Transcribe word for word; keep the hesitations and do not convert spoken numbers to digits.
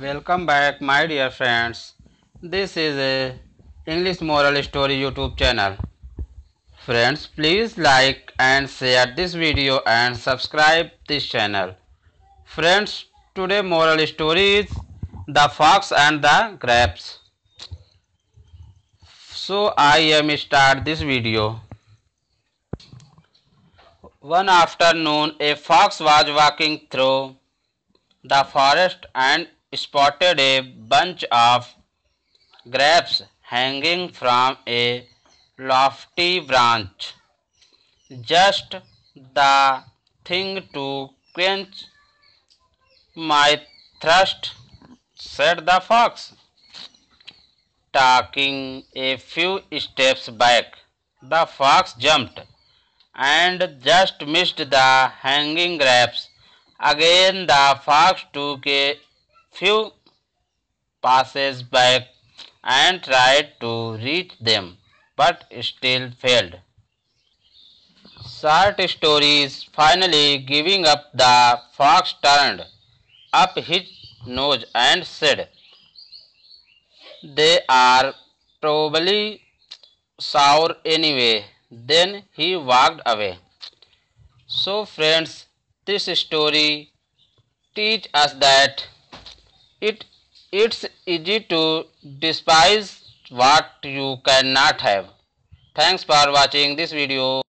Welcome back, my dear friends. This is a English Moral Story YouTube channel. Friends, please like and share this video and subscribe this channel. Friends, today moral story is The Fox and the Grapes. So I am start this video. One afternoon, a fox was walking through the forest and spotted a bunch of grapes hanging from a lofty branch. Just the thing to quench my thirst, said the fox. Taking a few steps back, the fox jumped and just missed the hanging grapes. Again, the fox took a few passes back and tried to reach them, but still failed. Short stories. Finally giving up, the fox turned up his nose and said, "They are probably sour anyway." Then he walked away. So, friends, this story teach us that it it's easy to despise what you cannot have. Thanks for watching this video.